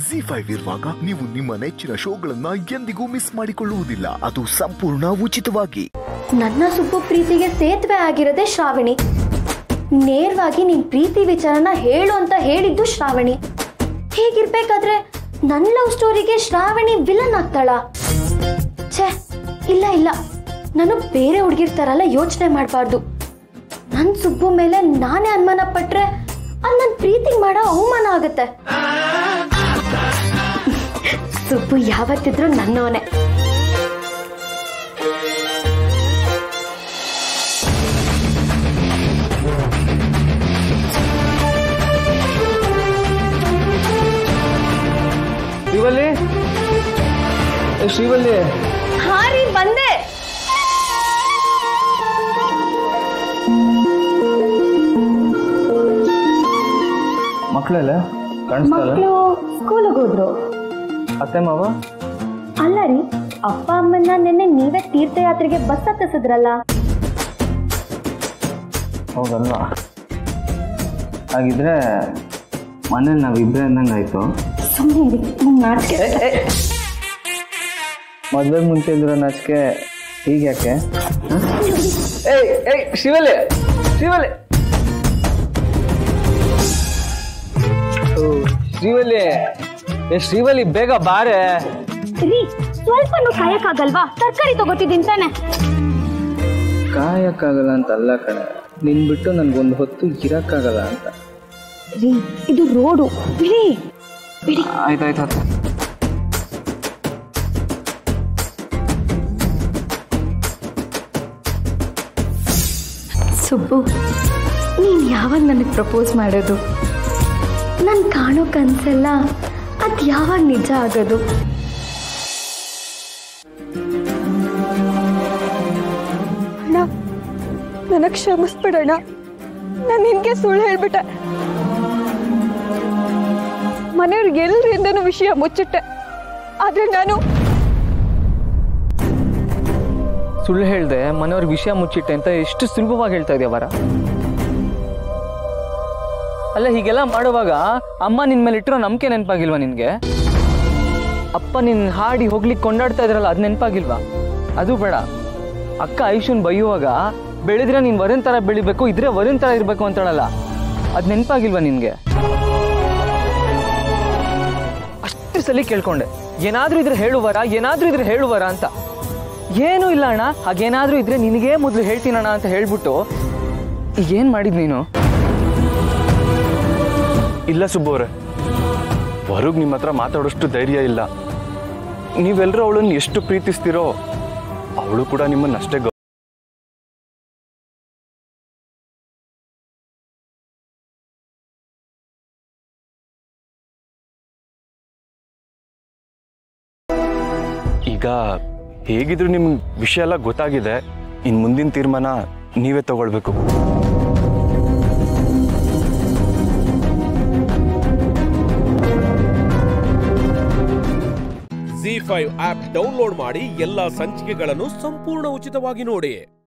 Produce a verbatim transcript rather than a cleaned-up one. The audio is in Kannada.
ಝೀ ಫೈವ್ ಇರುವಾಗ ನೀವು ನಿಮ್ಮ ನೆಚ್ಚಿನ ಶೋಗಳನ್ನ ಎಂದಿಗೂ ಮಿಸ್ ಮಾಡಿಕೊಳ್ಳುವುದಿಲ್ಲ. ಅದು ಸಂಪೂರ್ಣ ಉಚಿತವಾಗಿ. ನನ್ನ ಸುಬ್ಬು ಪ್ರೀತಿಗೆ ಸೇತುವೆ ಆಗಿರದೆ ಶ್ರಾವಣಿ. ನೇರವಾಗಿ ನಿನ್ ಪ್ರೀತಿ ವಿಚಾರನ ಹೇಳು ಅಂತ ಹೇಳಿದ್ದು ಶ್ರಾವಣಿ. ಹೀಗಿರ್ಬೇಕಾದ್ರೆ ನನ್ನ ಲವ್ ಸ್ಟೋರಿಗೆ ಶ್ರಾವಣಿ ವಿಲನ್ ಆಗ್ತಾಳ? ಛೇ, ಇಲ್ಲ ಇಲ್ಲ, ನಾನು ಬೇರೆ ಹುಡುಗಿರ್ತಾರಲ್ಲ ಯೋಚನೆ ಮಾಡಬಾರ್ದು. ನನ್ ಸುಬ್ಬು ಮೇಲೆ ನಾನೇ ಅನುಮಾನ ಪಟ್ರೆ ಅದು ನನ್ನ ಪ್ರೀತಿಗೆ ಮಾಡೋ ಅವಮಾನ ಆಗತ್ತೆ. ಸುಬ್ಬು ಯಾವತ್ತಿದ್ರು ನನ್ನವನೇ. ಶ್ರೀವಲ್ಲಿ, ಶ್ರೀವಲ್ಲಿ. ಹಾ ರೀ, ಬಂದೆ. ಮಕ್ಕಳೆಲ್ಲ ಕಾಣಿಸ್ತಾರ? ಸ್ಕೂಲಿಗೆ ಹೋದ್ರು. ಅತ್ತೆ ಮಾವ? ಅಲ್ಲ ರೀ, ಅಪ್ಪ ಅಮ್ಮನ್ನ ನಿನ್ನೆ ನೀವೇ ತೀರ್ಥಯಾತ್ರೆಗೆ ಬಸ್ ಹತ್ತಿಸಿದ್ರಲ್ಲ. ಹೌದಲ್ವಾ? ಹಾಗಿದ್ರೆ ಮನೇಲಿ ನಾವಿಬ್ಬರೇ ಅಂದಂಗಾಯ್ತು. ಸುಮ್ಮನೆ ನಾಚಿಕೆ. ಮದ್ವೆಗೆ ಮುಂಚೆ ಇದ್ದಿರೋ ನಾಚಿಕೆ ಈಗ ಯಾಕೆ? ಏಯ್ ಏಯ್ ಶಿವಲೆ, ಶಿವಲೆ, ಶ್ರೀವಲ್ಲಿ, ಏ ಶ್ರೀವಲ್ಲಿ, ಬೇಗ ಬಾರೆ. ರೀ, ಸ್ವಲ್ಪನೂ ಕಾಯಕ್ಕಾಗಲ್ವಾ? ತರಕಾರಿ ತಗೋತಿದ್ದೀನಿ ತಾನೆ. ಕಾಯಕ್ಕಾಗಲ್ಲ ಅಂತ ಅಲ್ಲ ಕಣೆ, ನಿನ್ ಬಿಟ್ಟು ನನ್ಗೊಂದು ಹೊತ್ತು ಇರಕ್ಕಾಗಲ್ಲ ಅಂತ. ರೀ, ಇದು ರೋಡು, ಬಿಡಿ ಬಿಡಿ. ಆಯ್ತಾಯ್ತು ಹತ್ತು. ಸುಬ್ಬು, ನೀನ್ ಯಾವಾಗ ನನಗೆ ಪ್ರಪೋಸ್ ಮಾಡೋದು? ನಾನು ಕಾಣೋ ಕನ್ಸೆಲ್ಲ ಅದು ಯಾವಾಗ ನಿಜ ಆಗೋದು? ಅಣ್ಣ, ನನಗೆ ಕ್ಷಮಿಸ್ಬಿಡಣ್ಣ. ನಾನು ನಿನ್ಗೆ ಸುಳ್ಳು ಹೇಳ್ಬಿಟ್ಟೆ. ಮನೆಯವ್ರಿಗೆ ಎಲ್ರಿಂದನೂ ವಿಷಯ ಮುಚ್ಚಿಟ್ಟೆ. ಆದ್ರೆ ನಾನು ಸುಳ್ಳು ಹೇಳ್ದೆ, ಮನೆಯವ್ರಿಗೆ ವಿಷಯ ಮುಚ್ಚಿಟ್ಟೆ ಅಂತ ಎಷ್ಟು ಸುಲಭವಾಗಿ ಹೇಳ್ತಾ ಇದೆಯಾ ವರ? ಅಲ್ಲ, ಹೀಗೆಲ್ಲ ಮಾಡುವಾಗ ಅಮ್ಮ ನಿನ್ ಮೇಲೆ ಇಟ್ಟಿರೋ ನಂಬಿಕೆ ನೆನಪಾಗಿಲ್ವಾ ನಿನ್ಗೆ? ಅಪ್ಪ ನಿನ್ ಹಾಡಿ ಹೋಗ್ಲಿಕ್ಕೆ ಕೊಂಡಾಡ್ತಾ ಇದ್ರಲ್ಲ, ಅದು ನೆನಪಾಗಿಲ್ವಾ? ಅದು ಬೇಡ. ಅಕ್ಕ ಐಶುನ್ ಬೈಯುವಾಗ ಬೆಳೆದ್ರೆ ನೀನ್ ವರನ್ ತರ ಬೆಳಿಬೇಕು, ಇದ್ರೆ ವರನ್ ತರ ಇರ್ಬೇಕು ಅಂತಾಳಲ್ಲ, ಅದ್ ನೆನಪಾಗಿಲ್ವಾ ನಿನ್ಗೆ? ಅಷ್ಟು ಸಲ ಕೇಳ್ಕೊಂಡೆ, ಏನಾದ್ರೂ ಇದ್ರೆ ಹೇಳುವರ, ಏನಾದ್ರೂ ಇದ್ರೆ ಹೇಳುವರ ಅಂತ. ಏನೂ ಇಲ್ಲ ಅಣ್ಣ, ಹಾಗೇನಾದ್ರೂ ಇದ್ರೆ ನಿನಗೇ ಮೊದಲು ಹೇಳ್ತೀನಣ್ಣ ಅಂತ ಹೇಳ್ಬಿಟ್ಟು ಈಗೇನ್ ಮಾಡಿದ್ ನೀನು? ಇಲ್ಲ ಸುಬ್ಬವ್ರೆ, ಹೊರಗೆ ನಿಮ್ಮ ಹತ್ರ ಮಾತಾಡೋಷ್ಟು ಧೈರ್ಯ ಇಲ್ಲ. ನೀವೆಲ್ಲರೂ ಅವಳನ್ನು ಎಷ್ಟು ಪ್ರೀತಿಸ್ತೀರೋ ಅವಳು ಕೂಡ ನಿಮ್ಮನ್ನಷ್ಟೇ. ಈಗ ಹೇಗಿದ್ರು ನಿಮ್ಗೆ ವಿಷಯ ಎಲ್ಲ ಗೊತ್ತಾಗಿದೆ. ಇನ್ನು ಮುಂದಿನ ತೀರ್ಮಾನ ನೀವೇ ತಗೊಳ್ಬೇಕು. ಝೀ ಫೈವ್ ಆಪ್ ಡೌನ್ಲೋಡ್ ಮಾಡಿ ಎಲ್ಲಾ ಸಂಚಿಕೆಗಳನ್ನು ಸಂಪೂರ್ಣ ಉಚಿತವಾಗಿ ನೋಡಿ.